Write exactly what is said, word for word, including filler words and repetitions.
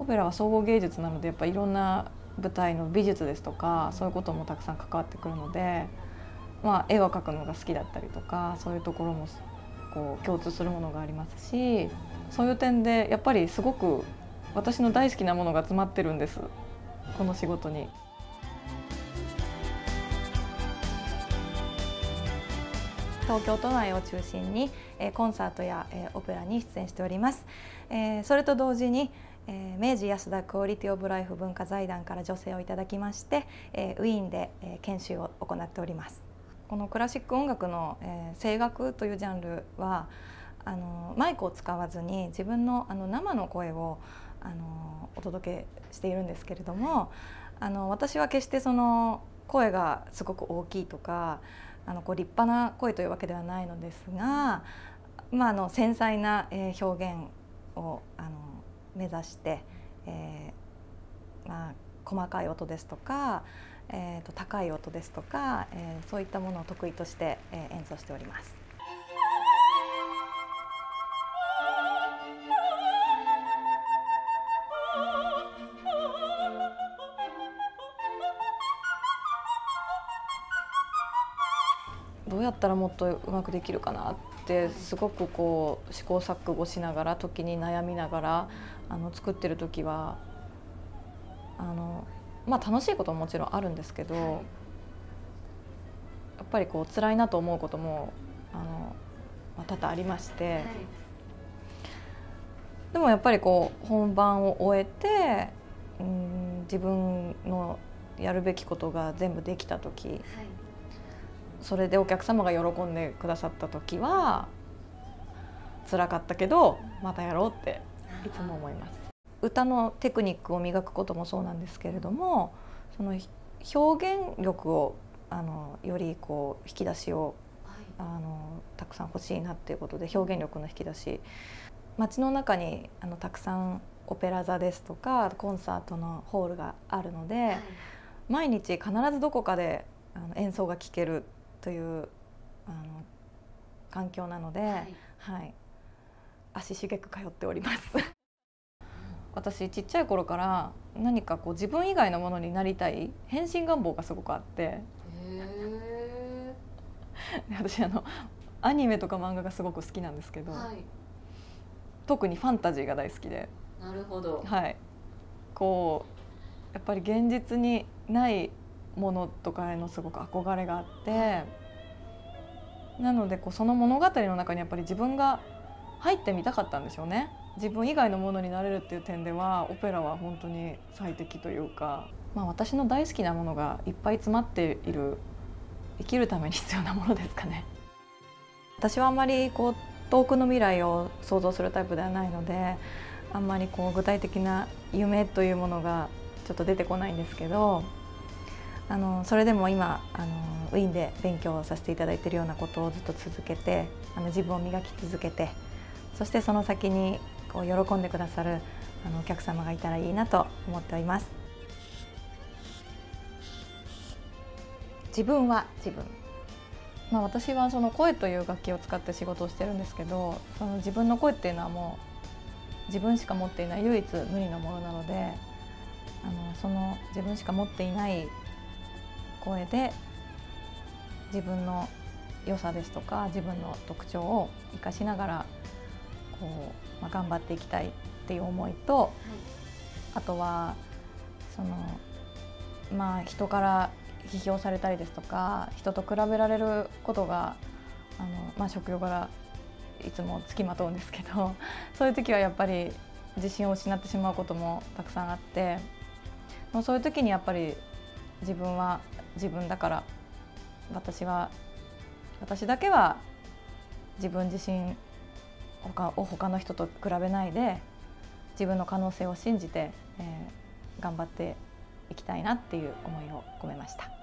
ペラは総合芸術なのでやっぱいろんな舞台の美術ですとかそういうこともたくさん関わってくるので、まあ、絵を描くのが好きだったりとかそういうところもこう共通するものがありますし、そういう点でやっぱりすごく私の大好きなものが詰まってるんです、この仕事に。東京都内を中心にコンサートやオペラに出演しております。それと同時に明治安田クオリティオブライフ文化財団から助成をいただきましてウィーンで研修を行っております。このクラシック音楽の声楽というジャンルはあのマイクを使わずに自分のあの生の声をあのお届けしているんですけれども、あの私は決してその声がすごく大きいとかあのこう立派な声というわけではないのですが、まあ、あの繊細な表現をあの目指して、えーまあ、細かい音ですとか、えー、と高い音ですとか、えー、そういったものを得意として、えー、演奏しております。どうやったらもっとうまくできるかなってすごくこう試行錯誤しながら時に悩みながらあの作ってる時はあの、まあ、楽しいことももちろんあるんですけど、やっぱりこう辛いなと思うこともあの、まあ、多々ありまして、でもやっぱりこう本番を終えて、うん、自分のやるべきことが全部できた時、はい、それでお客様が喜んでくださった時は辛かったけどまたやろうっていつも思います。歌のテクニックを磨くこともそうなんですけれども、その表現力をあのよりこう引き出しを、はい、あのたくさん欲しいなっていうことで表現力の引き出し、街の中にあのたくさんオペラ座ですとかコンサートのホールがあるので、はい、毎日必ずどこかであの演奏が聴けるというあの環境なので、はいはい、足しげく通っております私ちっちゃい頃から何かこう自分以外のものになりたい変身願望がすごくあって、へで私あのアニメとか漫画がすごく好きなんですけど、はい、特にファンタジーが大好きで、 なるほど、 はい、こうやっぱり現実にないものとかへのすごく憧れがあって、なのでこうその物語の中にやっぱり自分が入ってみたかったんでしょうね。自分以外のものになれるっていう点ではオペラは本当に最適というか、まあ、私の大好きなものがいっぱい詰まっている生きるために必要なものですかね。私はあまりこう遠くの未来を想像するタイプではないので、あんまりこう具体的な夢というものがちょっと出てこないんですけど、あのそれでも今あのウィーンで勉強させていただいているようなことをずっと続けて、あの自分を磨き続けて、そしてその先にこう喜んでくださるあのお客様がいたらいいなと思っております。自分は自分、まあ、私はその声という楽器を使って仕事をしてるんですけど、その自分の声っていうのはもう自分しか持っていない唯一無二のものなので、あのその自分しか持っていない声で自分の良さですとか自分の特徴を生かしながらこう、まあ、頑張っていきたいっていう思いと、はい、あとはその、まあ、人から批評されたりですとか人と比べられることがあの、まあ、職業柄いつもつきまとうんですけど、そういう時はやっぱり自信を失ってしまうこともたくさんあって、もうそういう時にやっぱり自分は自分だから、私は私だけは自分自身他を他の人と比べないで自分の可能性を信じて、えー、頑張っていきたいなっていう思いを込めました。